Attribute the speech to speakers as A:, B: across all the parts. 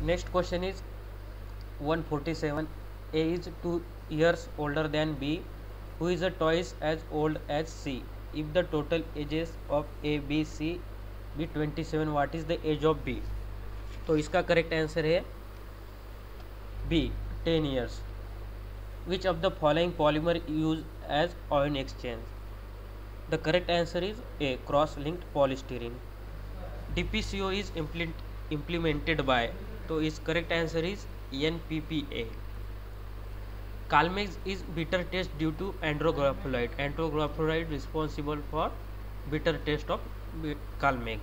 A: Next question is 147. A is 2 years older than B, who is twice as old as C. If the total ages of A, B, C be 27, what is the age of B? तो इसका correct answer है B, 10 years. Which of the following polymer used as ion exchange? The correct answer is A, cross-linked polystyrene. DPCO is implemented by, तो इस correct answer is NPPA. Calmex is bitter taste due to andrographolide. Andrographolide responsible for bitter taste of Calmex.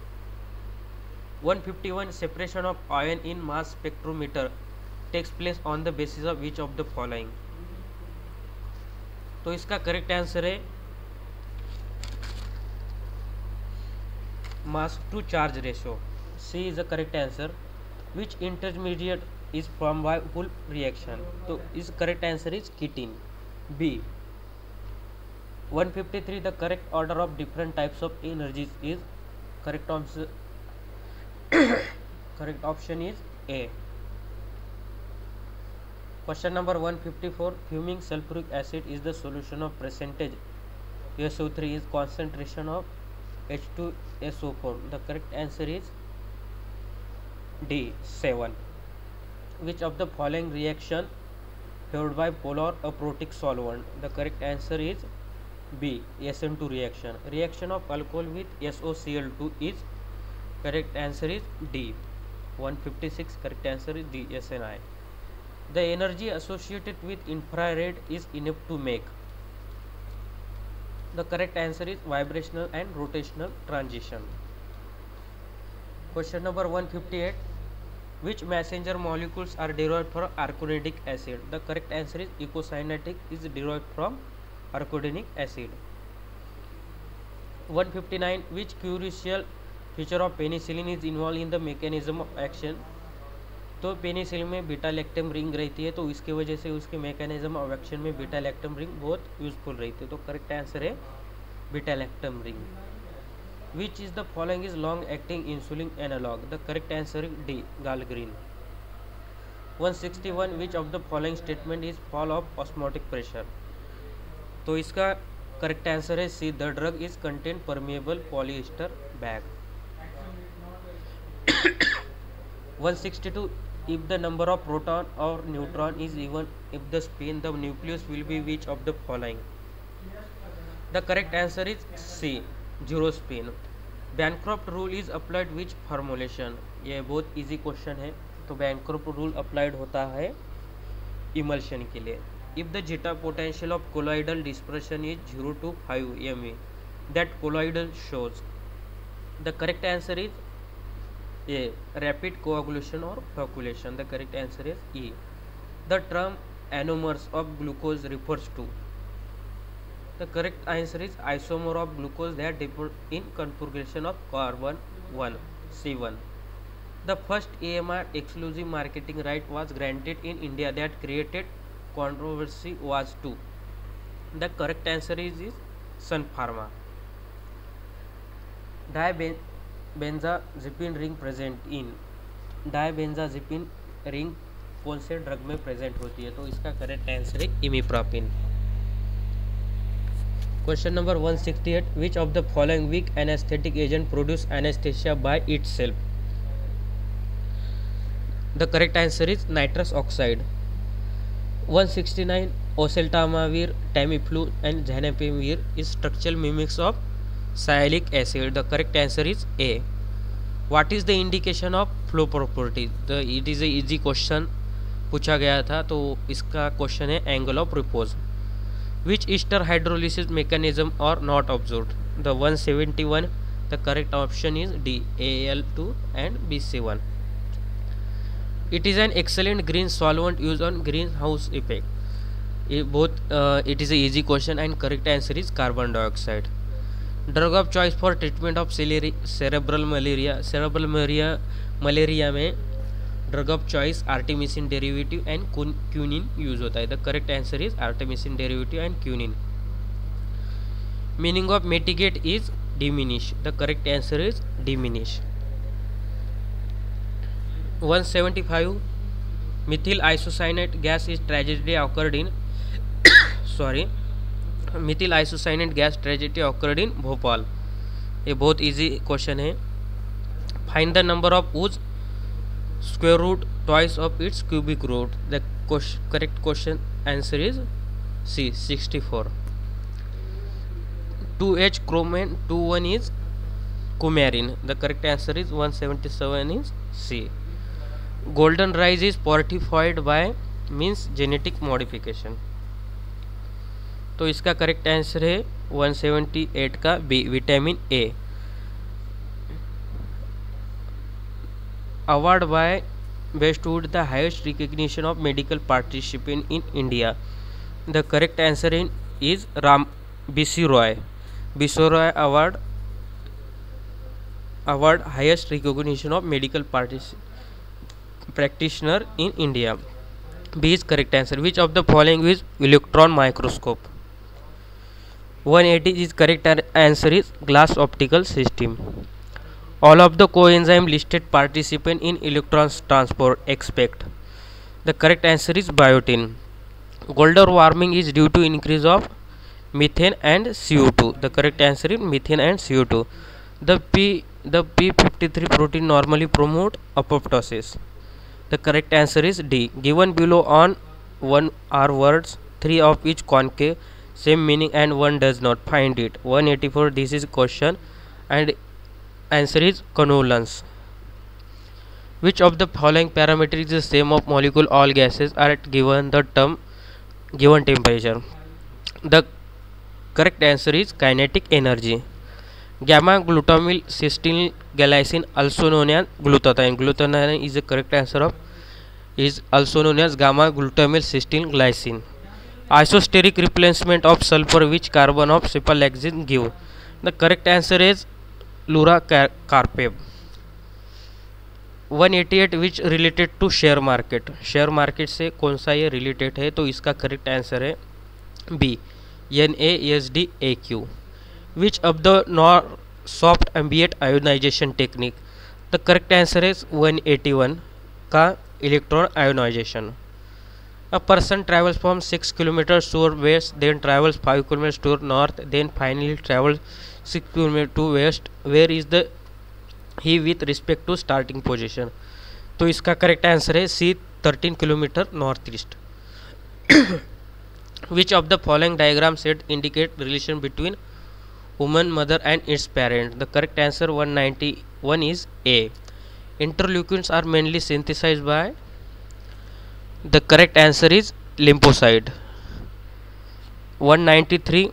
A: 151. Separation of ion in mass spectrometer takes place on the basis of which of the following? तो इसका correct answer है mass to charge ratio. C is the correct answer. Which intermediate is formed by Wolff reaction? तो इस correct answer is ketene. B. 153. The correct order of different types of energies is correct answer. Correct option is A. Question number 154. Fuming sulfuric acid is the solution of percentage SO3 is concentration of H2SO4. The correct answer is D, 7. Which of the following reaction favored by polar aprotic solvent? The correct answer is B, SN2 reaction. Reaction of alcohol with SOCl2 is correct answer is D. 156. Correct answer is D, SNI. The energy associated with infrared is enough to make. The correct answer is vibrational and rotational transition. Question number 158. Which messenger molecules are derived from arachidonic acid? The correct answer is eicosanotic is derived from arachidonic acid. 159. Which crucial feature of penicillin is involved in the mechanism of action? तो penicillin में beta lactam ring रहती है, तो इसकी वजह से उसके mechanism of action में बीटा लैक्टम रिंग बहुत यूजफुल रहती है. तो करेक्ट आंसर है beta lactam ring. Which is the following is long acting insulin analogue? The correct answer is D, glargine. 161. Which of the following statement is false of osmotic pressure? तो इसका correct answer है C, the drug is contain permeable polyester bag. 162. If the number of proton or neutron is even if the spin, the nucleus will be which of the following? The correct answer is C, 0 spin. Bancroft rule is applied which formulation? ये बहुत easy question है. तो Bancroft rule applied होता है emulsion के लिए. If the zeta potential of colloidal dispersion is 0 to 5 MeV, that colloidal shows. The correct answer is A, rapid coagulation or flocculation. The correct answer is E. The term anomers of glucose refers to? The correct answer is isomer of glucose that differ in configuration of carbon 1, C1. The first AMR exclusive marketing right was granted in India that created controversy was to? The correct answer is Sun Pharma. Dibenzazepine ring present in? Dibenzazepine ring कौन से drug में present होती है? तो इसका correct answer है imipramine. Question number 168. Which of the following weak anaesthetic agent produce anaesthesia by itself? The correct answer is nitrous oxide. 169. Oseltamivir, Tamiflu and zanamivir is structural mimics of sialic acid. The correct answer is A. What is the indication of flow property? It is a easy question पूछा गया था, तो इसका question है angle of repose. Which ester hydrolysis mechanism are not observed? The 171. The correct option is D, Al2 and BC1. It is an excellent green solvent used on greenhouse effect. It is a easy question and correct answer is carbon dioxide. Drug of choice for treatment of cerebral malaria? Cerebral malaria में drug of choice artemisinin derivative and quinine use होता है. The correct answer is artemisinin derivative and quinine. Meaning of mitigate is diminish. The correct answer is diminish. 175 methyl isocyanate gas is tragedy occurred in sorry methyl isocyanate gas tragedy occurred in Bhopal. ये बहुत easy question है। Find the number of whose square root twice of its cubic root. The correct question answer is C 64। 2H chromen 21 is coumarin. The correct answer is 177 is C. Golden rice is fortified by means genetic modification। तो इसका correct answer है 178 का B vitamin A. Award by Westwood the highest recognition of medical participant in India. The correct answer is Ram BC Roy. BC Roy award highest recognition of medical practitioner in India. B is correct answer. Which of the following is electron microscope? 180 is correct answer is glass optical system. All of the coenzyme listed participant in electron transport expect. The correct answer is biotin. Global warming is due to increase of methane and CO2. The correct answer is methane and CO2. The P53 protein normally promote apoptosis. The correct answer is D. Given below on 1 are words, 3 of each concave, same meaning and 1 does not. Find it. 184 this is question and answer is convolence. Which of the following parameter is the same of molecule all gases are at given the term given temperature? The correct answer is kinetic energy. Gamma glutamyl cysteine glycine also known as glutathione. Glutathione is the correct answer of is also known as gamma glutamyl cysteine glycine. Isosteric replacement of sulfur which carbon of cephalexin give? The correct answer is luracarpeb. 188 which related to share market? Share market से कौन सा ये related है? तो इसका correct answer है B NASDAQ. Which of the soft ambient ionization technique? The correct answer is 181 का electron ionization. A person travels from 6 kilometers to west, then travels 5 kilometers to north, then finally travels 6 kilometers to west. Where is the he with respect to starting position? तो इसका correct answer है C 13 kilometre north east. Which of the following diagram set indicate relation between woman mother and its parent? The correct answer 191 is A. Interleukins are mainly synthesized by? The correct answer is lymphocyte. 193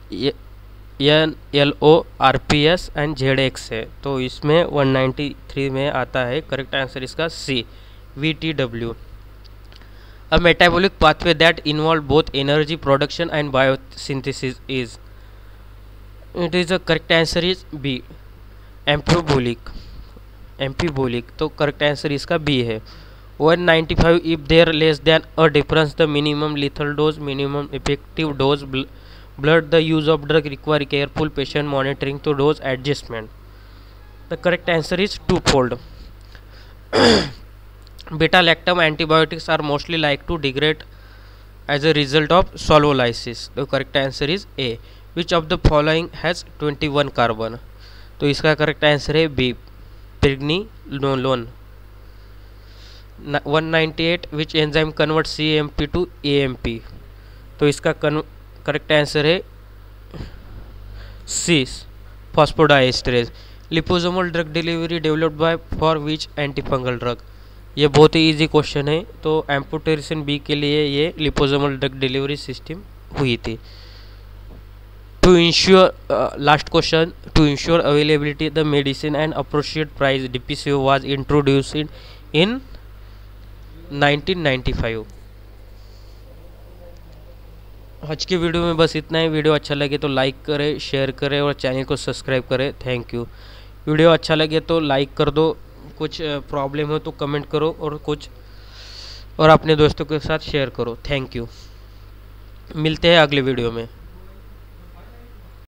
A: NLO RPS and ZX है, तो इसमें 193 में आता है. Correct answer इसका C VTW. A metabolic pathway that involve both energy production and biosynthesis is? It is the correct answer is B amphiboltic. तो correct answer इसका B है. 195 if there less than a difference the minimum lethal dose, minimum effective dose, blood the use of drug require careful patient monitoring to dose adjustment. The correct answer is twofold. Beta lactam antibiotics are mostly like to degrade as a result of solubilisis. The correct answer is A. Which of the following has 21 carbon? तो इसका correct answer है B pregnenolone. 198 which enzyme converts CAMP to AMP? तो इसका correct answer है C phosphodiesterase. Liposomal drug delivery developed by for which antifungal drug? ये बहुत ही easy question है. तो एम्पुटेशन बी के लिए ये लिपोसोमल ड्रग डिलीवरी सिस्टम हुई थी. To ensure last question, to ensure availability the medicine and appropriate price DPCO was introduced in 1995. आज की वीडियो में बस इतना ही. वीडियो अच्छा लगे तो लाइक करें, शेयर करें और चैनल को सब्सक्राइब करें. Thank you. वीडियो अच्छा लगे तो लाइक कर दो, कुछ प्रॉब्लम हो तो कमेंट करो और अपने दोस्तों के साथ शेयर करो. Thank you. मिलते हैं अगले वीडियो में.